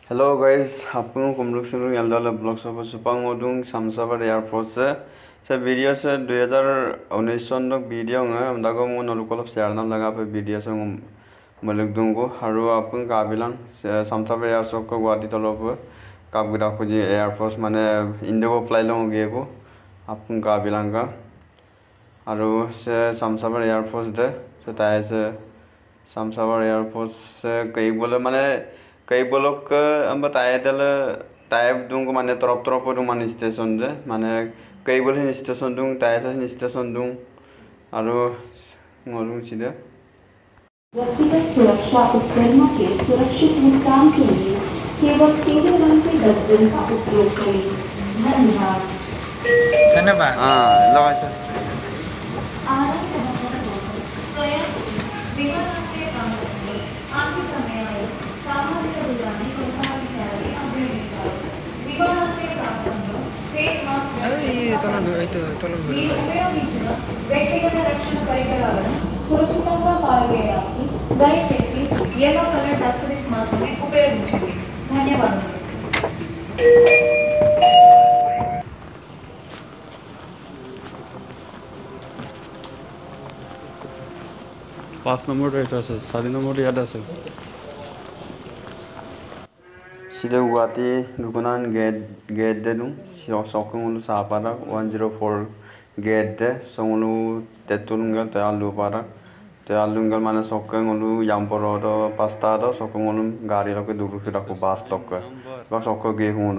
Hello guys, apung kumluk sunu yaldala blog sofa supang odung samsabar airport se video se 2019 son dok video nga amdago mo nolukol share nam laga pe video se maluk dungo haru apung kabilang samsabar airport ko gwati tolop kabgira ko ji airport mane indigo fly long gego apung kabilang ka haru se samsabar airport de se tai se samsabar airport se kai bole mane कई बोलोग हम बताए तले type दूँग माने तरफ तरफ पर माने station जे माने कई बोले स्टेशन दूँग टाइप से स्टेशन दूँग आरो मोलूं सीधे व्यक्तिगत सुरक्षा उपकरणों के सुरक्षित भुगतान के लिए केवल पीले रंग के डस्टबिन का उपयोग करें। धन्यवाद। धन्यवाद। लगा सर। आपके समय आए सामाजिक दूरी కొనసాగించాలని అభ్యర్థించారు। విమానాశ్రయ ప్రాంతంలో ఫేస్ మాస్క్ మీరు ఉపయోగించిన వ్యక్తిగత రక్షణ పరికరాలను సురక్షితంగా పారవేయడానికి దయచేసి yellow కలర్ డస్ట్బిన్స్ మాత్రమే ఉపయోగించండి। ధన్యవాదాలు। पाँच नंबर रहता है सारी नंबर याद है सीधे गुवाहाटी गुगुनान गेट दे दूँ सौकंगलू सापारा 104 गेट दे सोंगलू तेतुलुंगल तेआलुंगल माने सौकंगलू यामपरो तो पास्ता तो सौकंगलू गाड़ी लोग दूर से रखो बास लोग का बस सौक गे हूँ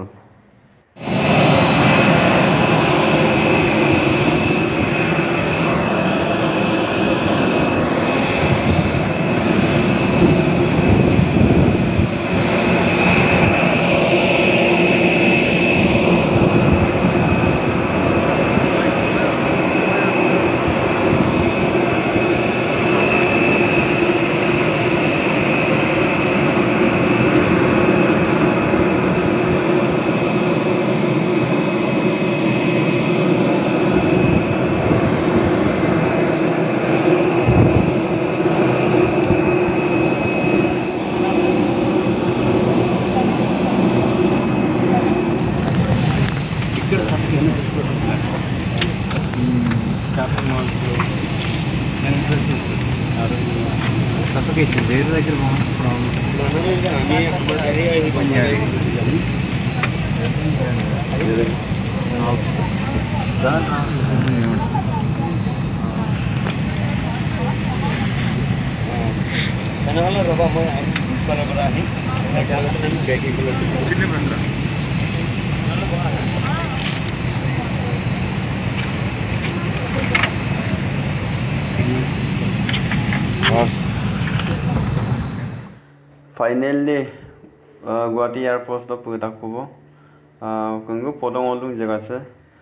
फाइनली गुवाहाटी एयरपोर्ट तो पूरा खूबो कंगो पदों वालों जगह से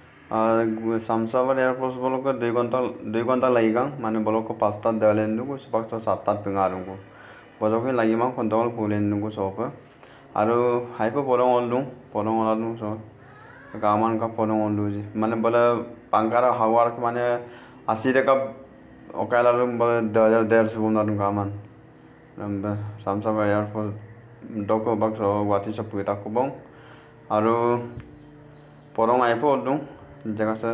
सामसाबाद एयरपोर्ट बोलो को 2 घंटा लगेगा माने बोलो को 5 देवलेंदु को सुबह तो 7 पिंगारों को बोलो के लगी मां कंट्रोल पुलेंदु को सोप आरो हाइपो पदों वालों सो कामान का पदों वालों जी माने बोले पंकारा हवार के माने 80 का ओकाला रूम बोले 2000 सुबह ना रूम कामान सामसाबाद एयरपोर्ट डको बक्स गुवाहाटी सब पूरा खूबों आरो पदों आइपो दूँ जगह से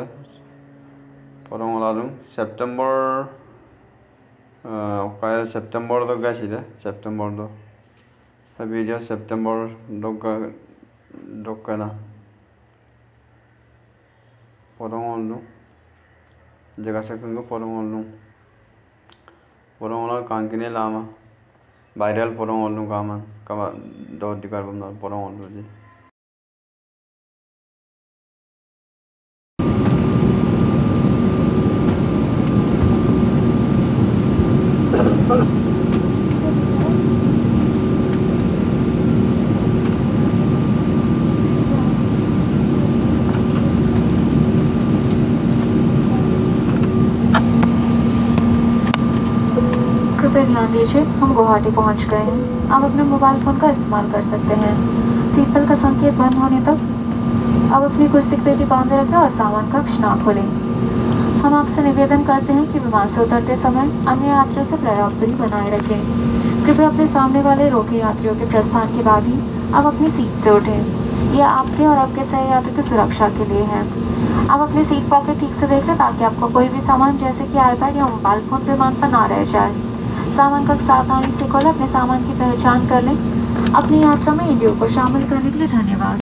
पदों वाला दूँ सेप्टेम्बर तो गए सीधे सेप्टेम्बर तो वीडियो सेप्टेम्बर डोक ना पदों वाला जगह से कंगो पदों वाला कांकिने लामा वायरल पदों वाला कामान कमा दो दिकार बंदा पदों वाला जी ध्यान दीजिए, हम गुवाहाटी पहुंच गए हैं। आप अपने मोबाइल फ़ोन का इस्तेमाल कर सकते हैं। सीट बेल्ट का संकेत बंद होने तक आप अपनी कुर्सी की पेटी बांधे रखें और सामान कक्ष ना खोलें। हम आपसे निवेदन करते हैं कि विमान से उतरते समय अन्य यात्रियों से पर्याप्त दूरी बनाए रखें। कृपया अपने सामने वाले रो के यात्रियों के प्रस्थान के बाद ही आप अपनी सीट से उठें। यह आपके और आपके सहयात्री की सुरक्षा के लिए है। आप अपनी सीट पॉकेट ठीक से देख लें ताकि आपको कोई भी सामान जैसे कि आईपैड या मोबाइल फोन विमान पर ना रह जाए। सामान का सावधानी से खोलें, अपने सामान की पहचान कर लें। अपनी यात्रा में इंडियो को शामिल करने के लिए धन्यवाद।